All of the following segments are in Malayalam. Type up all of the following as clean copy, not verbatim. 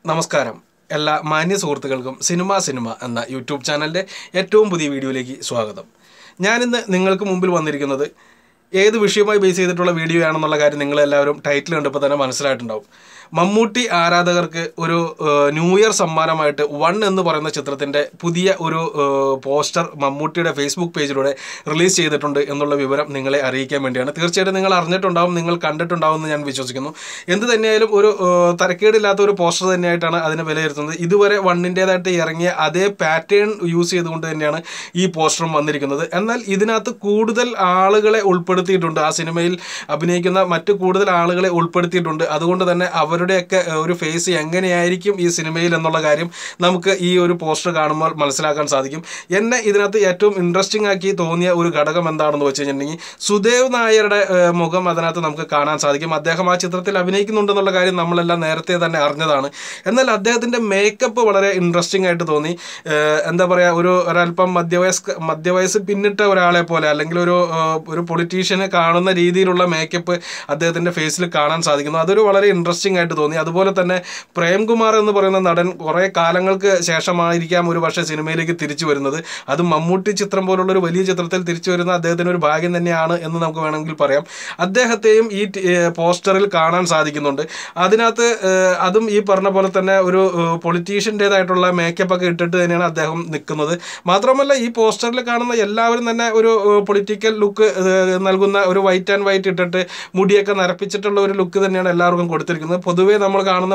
നമസ്കാരം എല്ലാ മാന്യ സുഹൃത്തുക്കൾക്കും സിനിമ എന്ന യൂട്യൂബ് ചാനലിൻ്റെ ഏറ്റവും പുതിയ വീഡിയോയിലേക്ക് സ്വാഗതം. ഞാനിന്ന് നിങ്ങൾക്ക് മുമ്പിൽ വന്നിരിക്കുന്നത് ഏത് വിഷയവുമായി ബേസ് ചെയ്തിട്ടുള്ള വീഡിയോ ആണെന്നുള്ള കാര്യം നിങ്ങളെല്ലാവരും ടൈറ്റിൽ കണ്ടപ്പോൾ തന്നെ മനസ്സിലായിട്ടുണ്ടാവും. മമ്മൂട്ടി ആരാധകർക്ക് ഒരു ന്യൂ ഇയർ സമ്മാനമായിട്ട് 1 എന്ന് പറയുന്ന ചിത്രത്തിൻ്റെ പുതിയ ഒരു പോസ്റ്റർ മമ്മൂട്ടിയുടെ ഫേസ്ബുക്ക് പേജിലൂടെ റിലീസ് ചെയ്തിട്ടുണ്ട് എന്നുള്ള വിവരം നിങ്ങളെ അറിയിക്കാൻ വേണ്ടിയാണ്. തീർച്ചയായിട്ടും നിങ്ങൾ അറിഞ്ഞിട്ടുണ്ടാവും, നിങ്ങൾ കണ്ടിട്ടുണ്ടാവും എന്ന് ഞാൻ വിശ്വസിക്കുന്നു. എന്ത് തന്നെയായാലും ഒരു തരക്കേടില്ലാത്ത ഒരു പോസ്റ്റർ തന്നെയായിട്ടാണ് അതിനെ വിലയിരുത്തുന്നത്. ഇതുവരെ 1-ൻ്റേതായിട്ട് ഇറങ്ങിയ അതേ പാറ്റേൺ യൂസ് ചെയ്തുകൊണ്ട് തന്നെയാണ് ഈ പോസ്റ്ററും വന്നിരിക്കുന്നത്. എന്നാൽ ഇതിനകത്ത് കൂടുതൽ ആളുകളെ ഉൾപ്പെടുത്തിയിട്ടുണ്ട്, ആ സിനിമയിൽ അഭിനയിക്കുന്ന മറ്റു കൂടുതൽ ആളുകളെ ഉൾപ്പെടുത്തിയിട്ടുണ്ട്. അതുകൊണ്ട് തന്നെ അവരുടെയൊക്കെ ഒരു ഫേസ് എങ്ങനെയായിരിക്കും ഈ സിനിമയിൽ എന്നുള്ള കാര്യം നമുക്ക് ഈ ഒരു പോസ്റ്റർ കാണുമ്പോൾ മനസ്സിലാക്കാൻ സാധിക്കും. എന്നെ ഇതിനകത്ത് ഏറ്റവും ഇൻട്രസ്റ്റിംഗ് ആക്കി തോന്നിയ ഒരു ഘടകം എന്താണെന്ന് വെച്ച് കഴിഞ്ഞിട്ടുണ്ടെങ്കിൽ സുദേവ് നായരുടെ മുഖം അതിനകത്ത് നമുക്ക് കാണാൻ സാധിക്കും. അദ്ദേഹം ആ ചിത്രത്തിൽ അഭിനയിക്കുന്നുണ്ടെന്നുള്ള കാര്യം നമ്മളെല്ലാം നേരത്തെ തന്നെ അറിഞ്ഞതാണ്. എന്നാൽ അദ്ദേഹത്തിൻ്റെ മേക്കപ്പ് വളരെ ഇൻട്രസ്റ്റിംഗ് ആയിട്ട് തോന്നി. എന്താ പറയുക, ഒരല്പം മധ്യവയസ്സ് പിന്നിട്ട ഒരാളെ പോലെ, അല്ലെങ്കിൽ ഒരു പൊളിറ്റീഷ്യനെ കാണുന്ന രീതിയിലുള്ള മേക്കപ്പ് അദ്ദേഹത്തിൻ്റെ ഫേസിൽ കാണാൻ സാധിക്കുന്നു. അതൊരു വളരെ ഇൻട്രസ്റ്റിംഗ് ആയിട്ട് തോന്നി. അതുപോലെ തന്നെ പ്രേംകുമാർ എന്ന് പറയുന്ന നടൻ കുറേ കാലങ്ങൾക്ക് ശേഷമായിരിക്കാം ഒരു പക്ഷേ സിനിമയിലേക്ക് തിരിച്ചു വരുന്നത്. അത് മമ്മൂട്ടി ചിത്രം പോലുള്ള ഒരു വലിയ ചിത്രത്തിൽ തിരിച്ചു വരുന്ന അദ്ദേഹത്തിന് ഒരു ഭാഗ്യം തന്നെയാണ് എന്ന് നമുക്ക് വേണമെങ്കിൽ പറയാം. അദ്ദേഹത്തെയും ഈ പോസ്റ്ററിൽ കാണാൻ സാധിക്കുന്നുണ്ട്. അതിനകത്ത് അതും ഈ പറഞ്ഞ പോലെ തന്നെ ഒരു പൊളിറ്റീഷ്യൻ്റേതായിട്ടുള്ള മേക്കപ്പ് ഒക്കെ ഇട്ടിട്ട് തന്നെയാണ് അദ്ദേഹം നിൽക്കുന്നത്. മാത്രമല്ല ഈ പോസ്റ്ററിൽ കാണുന്ന എല്ലാവരും തന്നെ ഒരു പൊളിറ്റിക്കൽ ലുക്ക് നൽകുന്ന ഒരു വൈറ്റ് ആൻഡ് വൈറ്റ് ഇട്ടിട്ട് മുടിയൊക്കെ നരപ്പിച്ചിട്ടുള്ള ഒരു ലുക്ക് തന്നെയാണ് എല്ലാവർക്കും കൊടുത്തിരിക്കുന്നത്. പൊതുവേ നമ്മൾ കാണുന്ന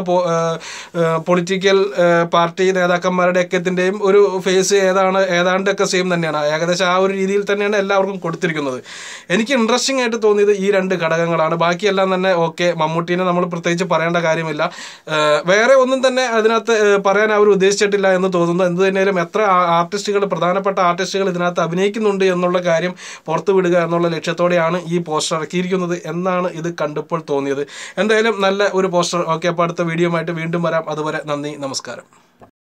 പൊളിറ്റിക്കൽ പാർട്ടി നേതാക്കന്മാരുടെ ഒക്കെത്തിൻ്റെയും ഒരു ഫേസ് ഏതാണ്ടൊക്കെ സെയിം തന്നെയാണ്. ഏകദേശം ആ ഒരു രീതിയിൽ തന്നെയാണ് എല്ലാവർക്കും കൊടുത്തിരിക്കുന്നത്. എനിക്ക് ഇൻട്രസ്റ്റിംഗ് ആയിട്ട് തോന്നിയത് ഈ 2 ഘടകങ്ങളാണ്. ബാക്കിയെല്ലാം തന്നെ ഓക്കെ, മമ്മൂട്ടീനെ നമ്മൾ പ്രത്യേകിച്ച് പറയേണ്ട കാര്യമില്ല. വേറെ ഒന്നും തന്നെ അതിനകത്ത് പറയാൻ അവർ ഉദ്ദേശിച്ചിട്ടില്ല എന്ന് തോന്നുന്നു. എന്ത് തന്നെയാലും എത്ര പ്രധാനപ്പെട്ട ആർട്ടിസ്റ്റുകൾ ഇതിനകത്ത് അഭിനയിക്കുന്നുണ്ട് എന്നുള്ള കാര്യം പുറത്തു വിടുക എന്നുള്ള ലക്ഷ്യത്തോടെയാണ് ഈ പോസ്റ്റർ ഇറക്കിയിരിക്കുന്നത് എന്നാണ് ഇത് കണ്ടപ്പോൾ തോന്നിയത്. എന്തായാലും നല്ല ഒരു പോസ്റ്റർ. ഓക്കെ, അപ്പോൾ അടുത്ത വീഡിയോ ആയിട്ട് വീണ്ടും വരാം. അതുവരെ നന്ദി, നമസ്കാരം.